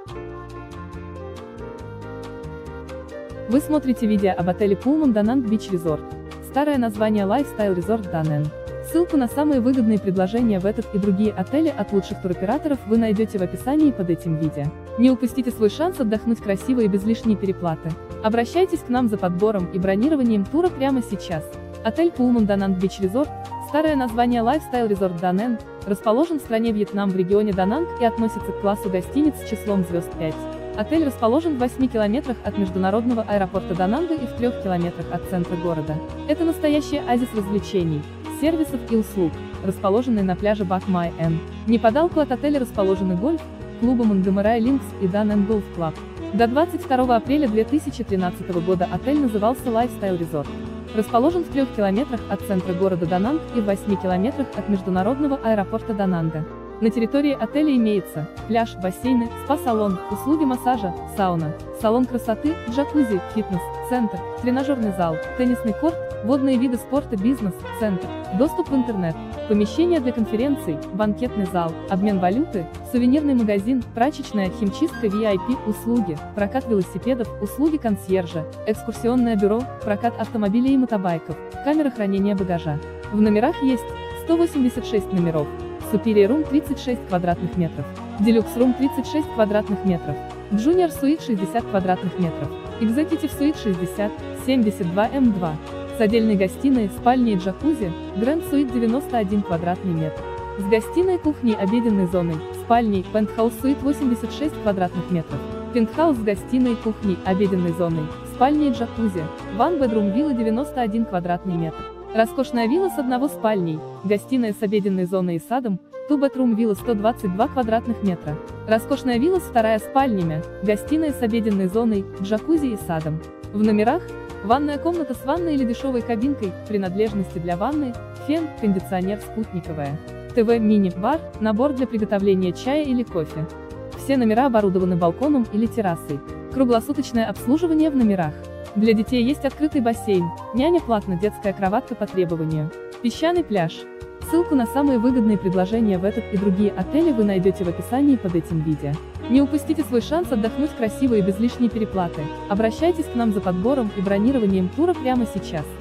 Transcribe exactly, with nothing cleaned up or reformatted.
Вы смотрите видео об отеле Pullman Danang Beach Resort. Старое название Lifestyle Resort Danang. Ссылку на самые выгодные предложения в этот и другие отели от лучших туроператоров вы найдете в описании под этим видео. Не упустите свой шанс отдохнуть красиво и без лишней переплаты. Обращайтесь к нам за подбором и бронированием тура прямо сейчас. Отель Pullman Danang Beach Resort, старое название Lifestyle Resort Danang, расположен в стране Вьетнам в регионе Дананг и относится к классу гостиниц с числом звезд пять. Отель расположен в восьми километрах от международного аэропорта Дананга и в трёх километрах от центра города. Это настоящий оазис развлечений, сервисов и услуг, расположенный на пляже Бак Май Эн. Неподалеку от отеля расположены гольф, клубы Montgomery Links и Danang Golf Club. До двадцать второго апреля две тысячи тринадцатого года отель назывался Lifestyle Resort. Расположен в трёх километрах от центра города Дананг и в восьми километрах от международного аэропорта Дананга. На территории отеля имеется пляж, бассейны, спа-салон, услуги массажа, сауна, салон красоты, джакузи, фитнес, центр, тренажерный зал, теннисный корт, водные виды спорта, бизнес, центр, доступ в интернет, помещения для конференций, банкетный зал, обмен валюты, сувенирный магазин, прачечная, химчистка, ви ай пи, услуги, прокат велосипедов, услуги консьержа, экскурсионное бюро, прокат автомобилей и мотобайков, камера хранения багажа. В номерах есть сто восемьдесят шесть номеров. Superior Room тридцать шесть квадратных метров, Deluxe Room тридцать шесть квадратных метров, Junior Suite шестьдесят квадратных метров, Executive Suite шестьдесят, семьдесят два эм два, с отдельной гостиной, спальней и джакузи, Grand Suite девяносто один квадратный метр, с гостиной, кухней, обеденной зоной, спальней, Penthouse Suite восемьдесят шесть квадратных метров, Penthouse с гостиной, кухней, обеденной зоной, спальней и джакузи, One Bedroom Villa девяносто один квадратный метр. Роскошная вилла с одного спальней, гостиная с обеденной зоной и садом, Two Bedroom Villa сто двадцать два квадратных метра. Роскошная вилла с вторая спальнями, гостиная с обеденной зоной, джакузи и садом. В номерах ванная комната с ванной или дешевой кабинкой, принадлежности для ванны, фен, кондиционер, спутниковая, ТВ, мини-бар, набор для приготовления чая или кофе. Все номера оборудованы балконом или террасой. Круглосуточное обслуживание в номерах. Для детей есть открытый бассейн, няня платно, детская кроватка по требованию. Песчаный пляж. Ссылку на самые выгодные предложения в этот и другие отели вы найдете в описании под этим видео. Не упустите свой шанс отдохнуть красиво и без лишней переплаты. Обращайтесь к нам за подбором и бронированием тура прямо сейчас.